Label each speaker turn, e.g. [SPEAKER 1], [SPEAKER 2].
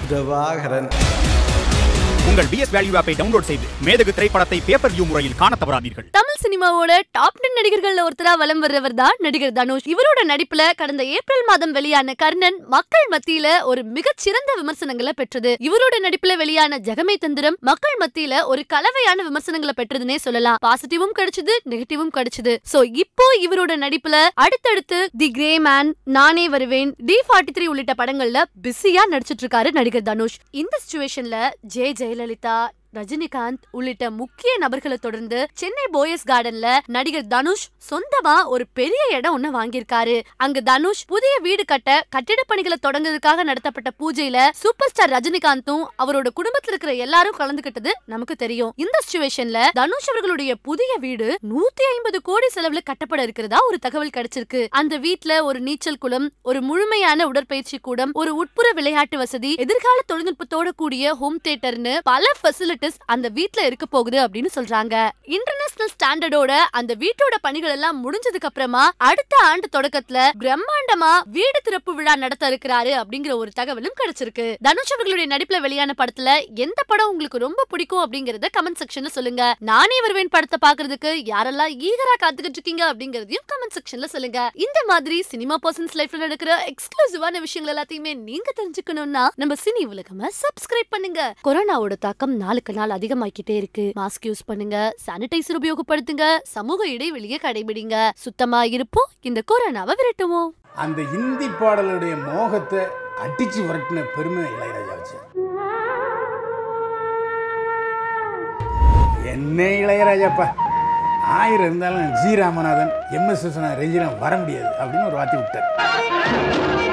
[SPEAKER 1] பிரபாகரன்.
[SPEAKER 2] உங்கள் BS value ஆப்பை download செய்து மேதகு திரைப்படத்தை பேப்பர் வியூ முறையில் காண தவறாதீர்கள்.
[SPEAKER 3] தமிழ் சினிமாவோட டாப் 10 நடிகர்கள்ல ஒருத்தரா வலம் வர்றவர் தான் நடிகர் தனுஷ். இவரோட நடிப்புல கடந்த ஏப்ரல் மாதம் வெளியான கர்ணன் மக்கள் மத்தியில ஒரு மிகச்சிறந்த விமர்சனங்களை பெற்றது. இவரோட நடிப்புல வெளியான ஜெகமே தந்திரம் மக்கள் மத்தியில ஒரு கலவையான விமர்சனங்களை பெற்றதுன்னே சொல்லலாம். பாசிட்டிவும் கிடைச்சது, நெகட்டிவும் கிடைச்சது. சோ இப்போ இவரோட நடிப்புல அடுத்தடுத்து தி கிரே மேன், நானே வருவேன், D43 உள்ளிட்ட படங்கள்ல பிஸியா நடிச்சிட்டு இருக்காரு நடிகர் தனுஷ். இந்த சிச்சுவேஷன்ல ஜெயலலிதா, ரஜினிகாந்த் உள்ளிட்ட முக்கிய நபர்களை தொடர்ந்து சென்னை போயஸ் கார்டன்ல நடிகர் தனுஷ் சொந்தமா ஒரு பெரிய இடம் ஒண்ணு வாங்கியிருக்காரு. அங்க தனுஷ் புதிய வீடு கட்டிட பணிகளை தொடங்குறதுக்காக நடத்தப்பட்ட பூஜையில சூப்பர் ஸ்டார் ரஜினிகாந்தும் அவரோட குடும்பத்துல இருக்கிற எல்லாரும் கலந்துகிட்டது நமக்கு தெரியும். இந்த சிச்சுவேஷன்ல தனுஷ் அவர்களுடைய புதிய வீடு 150 கோடி செலவுல கட்டப்பட இருக்கிறதா ஒரு தகவல் கிடைச்சிருக்கு. அந்த வீட்ல ஒரு நீச்சல் குளம், ஒரு முழுமையான உடற்பயிற்சி கூடம், ஒரு உட்புற விளையாட்டு வசதி, எதிர்கால தொழில்நுட்பத்தோட கூடிய ஹோம் தியேட்டர்னு பல ஃபெசிலிட்டி அந்த வீட்ல இருக்க போகுது அப்படின்னு சொல்றாங்க. இன்டர்நேஷனல் ஸ்டாண்டர்டோட அந்த வீட்டோட பணிகள் எல்லாம் முடிஞ்சதுக்கு அப்புறமா அடுத்த ஆண்டு தொடக்கத்துல பிரம்மாண்டமா வீடு திறப்பு விழா நடத்த இருக்கிறாரு அப்படிங்கிற ஒரு தகவலும் கிடைச்சிருக்கு. தனுஷ் அவர்களுடைய நடிப்புல வெளியான படத்துல எந்த படம் உங்களுக்கு ரொம்ப பிடிக்கும் அப்படிங்கறத கமெண்ட் செக்ஷன்ல சொல்லுங்க. நானே வருவேன் படத்தை பாக்குறதுக்கு யாரெல்லாம் ஈகரா காத்துக்கிட்டு இருக்கீங்க அப்படிங்கறதையும் கமெண்ட் செக்ஷன்ல சொல்லுங்க. இந்த மாதிரி சினிமா பர்சன்ஸ் லைஃப்ல நடக்கிற எக்ஸ்க்ளூசிவான விஷயங்கள் எல்லாத்தையுமே நீங்க தெரிஞ்சுக்கணும்னா நம்ம சினி உலகமா சப்ஸ்கிரைப் பண்ணுங்க. கொரோனாவோட தாக்கம் நாளுக்கு நாள் அதிகமாக்கிட்டே இருக்கு. மாஸ்க் யூஸ் பண்ணுங்க, சானிடைசர் உபயோகப்படுத்துங்க, சமூக இடைவெளியை கடைபிடிங்க. சுத்தமா இருப்போம், இந்த கொரோனாவை விரட்டுவோம்.
[SPEAKER 4] அந்த இந்தி பாடலுடைய மோகத்தை அடிச்சு விரட்டின பெருமை இளையராஜா வச்சு. என்ன இளையராஜாப்பா, 1000 இருந்தாலும் ஜி ராமநாதன், MS விஸ்வநாதன் ரேஞ்சிலாம் வர முடியாது அப்படின்னு ஒரு வார்த்தை விட்டார்.